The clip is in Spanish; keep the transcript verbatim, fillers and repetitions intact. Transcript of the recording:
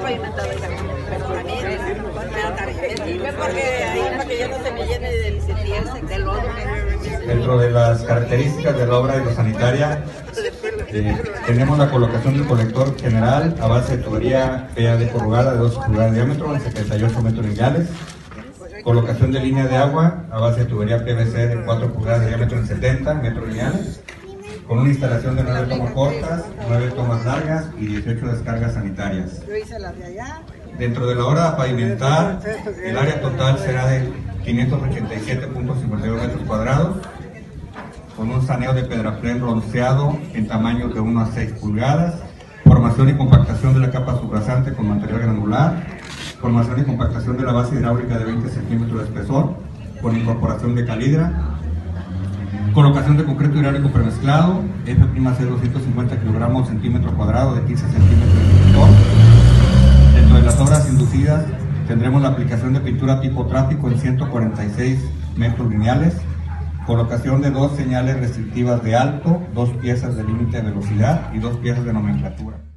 pavimentado, pero también me porque ahí para que ya no se me llene del de lodo. Dentro de las características de la obra hidrosanitaria, eh, tenemos la colocación del colector general a base de tubería P A D corrugada de dos pulgadas de diámetro en setenta y ocho metros lineales, colocación de línea de agua a base de tubería P V C de cuatro pulgadas de diámetro en setenta metros lineales, con una instalación de nueve tomas cortas, nueve tomas largas y dieciocho descargas sanitarias. Dentro de la obra a pavimentar, el área total será de quinientos ochenta y siete punto cincuenta y dos metros cuadrados, con un saneo de pedraplén bronceado en tamaños de uno a seis pulgadas, formación y compactación de la capa subrasante con material granular, formación y compactación de la base hidráulica de veinte centímetros de espesor, con incorporación de calidra, colocación de concreto hidráulico premezclado, F C doscientos cincuenta kilogramos centímetro cuadrado de quince centímetros de espesor. Dentro de las obras inducidas tendremos la aplicación de pintura tipo tráfico en ciento cuarenta y seis metros lineales, colocación de dos señales restrictivas de alto, dos piezas de límite de velocidad y dos piezas de nomenclatura.